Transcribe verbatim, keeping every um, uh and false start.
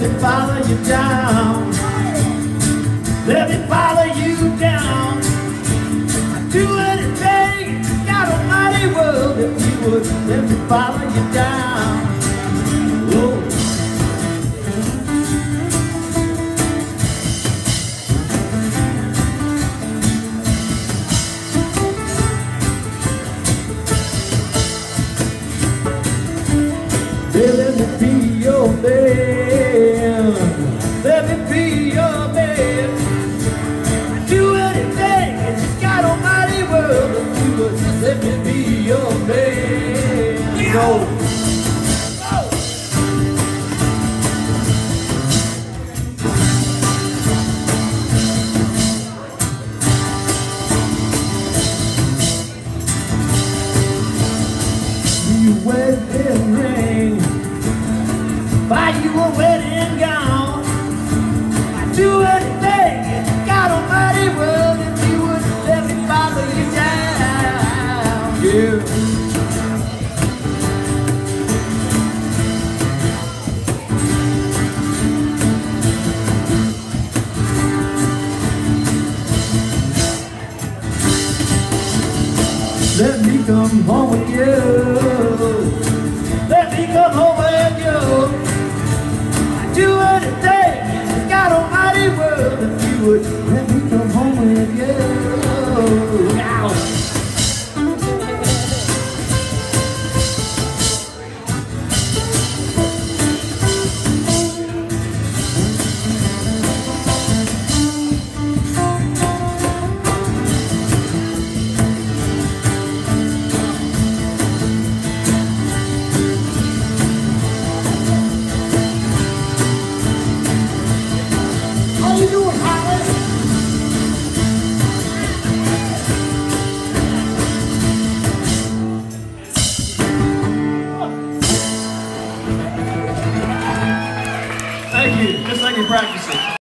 me follow you down. Let me follow you down. I'd do anything, God almighty world, if you would let me follow you down. Whoa. Let me be your man. Let me be your man. I'd do anything in God almighty world if you would just let me be your man. Go. You wedding ring, buy you a wedding gown. I'd do anything in God almighty world if you would let me follow you down. Yeah. Let me come home with you. Let me come home with you. I'd do anything in God almighty world if you would let me come home with you. Ow. Thank you, just like you practice it.